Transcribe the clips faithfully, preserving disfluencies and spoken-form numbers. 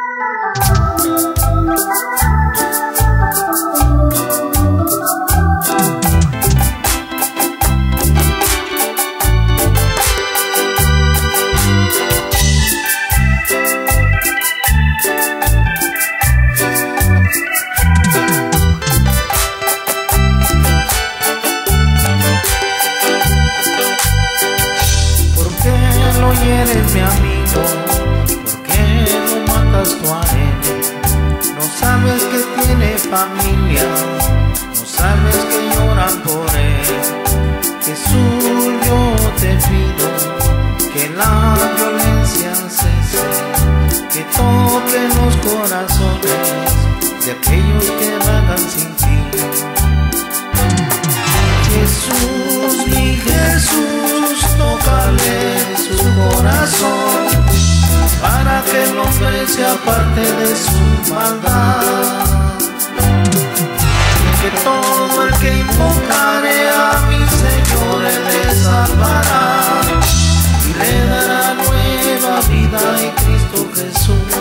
Eres mi amigo, ¿por qué lo matas tú a él? No sabes que tiene familia, no sabes que lloran por él. Jesús, yo te pido que la violencia cese, que toque los corazones de aquellos que vagan sin ti. Jesús, mi Jesús, tócale su corazón, para que el hombre se aparte de su maldad. Que todo el que invocare a mi Señor Él le salvará y le dará nueva vida en Cristo Jesús.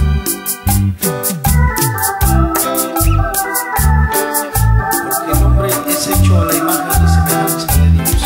Porque el hombre es hecho a la imagen y semejanza de Dios.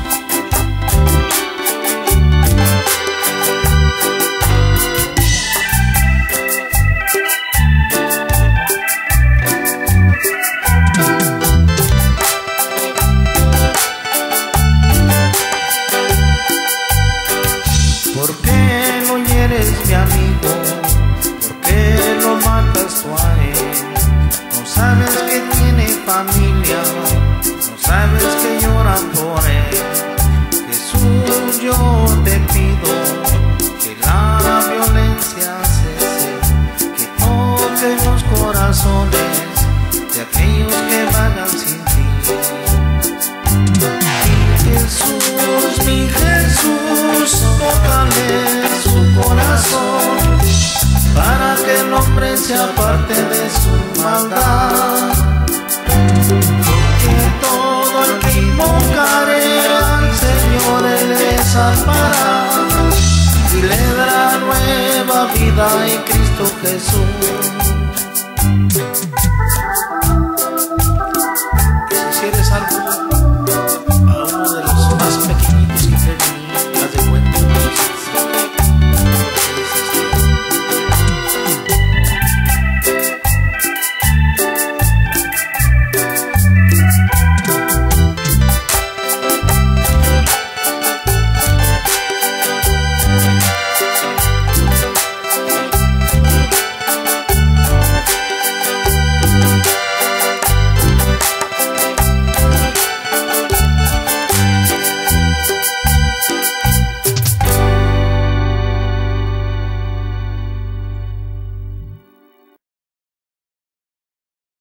¿Por qué no hieres mi amigo? ¿Por qué lo matas tú a él? No sabes que tiene familia, no sabes que lloran por él. Jesús, yo te pido que la violencia cese, que toque los corazones de aquellos que vagan sin ti. Jesús, mi Jesús, tócale su corazón, para que el hombre se aparte de su maldad. Porque todo el que invocare al Señor Él le salvará y le dará nueva vida en Cristo Jesús.